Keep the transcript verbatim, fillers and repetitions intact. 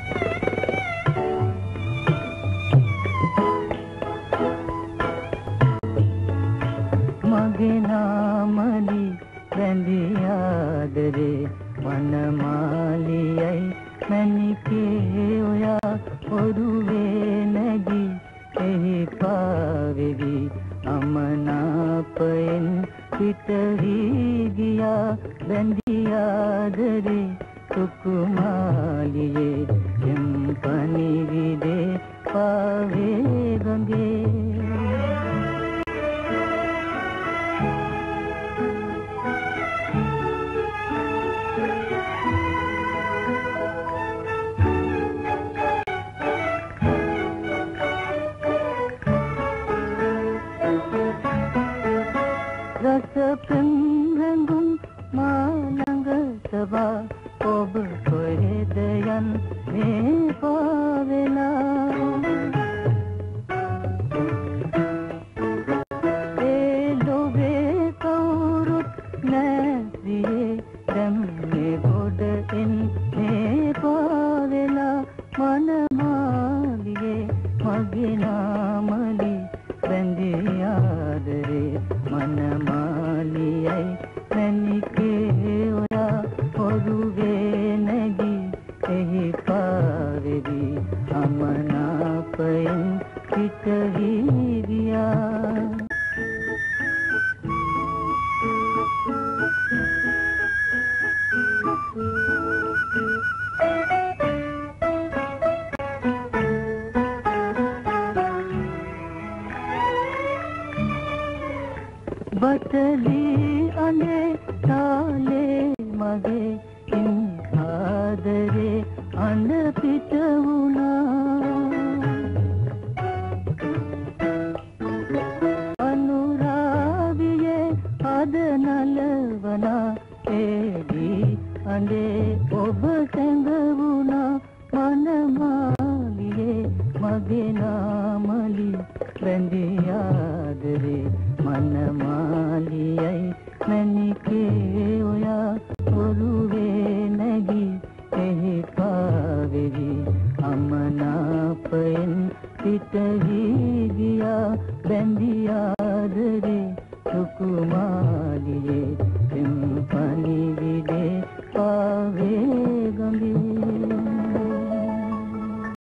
මගේ නාමලි බැඳියාදරේ වනමාලියයි මැණිකේ ඔයා ඔරුවේ නැගී එහි පාවෙවි අමනාපයෙන් පිටහි ගියා බැඳියාදරේ සුකුමාලියේ එම්පනිවිදේ පාවේ ගඟේ रस प्रेम मालंग सभा ओब कोए दयन में पावेला ए लोभे कौरुत नदिए दम में गोड इन में पावेला मन मालिए मगे नामली बंदियादरे मन मालियै मැණිකේ ඔයා ඔරුවේ නැගී එහි පාවෙවි අමනාපයෙන් පිටහි ගියා बटली अने ताले मगे इन आदरे अन पिटवुना अनुराविये अद नलवना एगी अंडे ओब सेंगवुना मन मालिये मगे नामली बंदियादरे मन मालियै मැණිකේ ඔයා ඔරුවේ නැගී එහි පාවෙවි අමනාපයෙන් පිටහි ගියා බැඳියා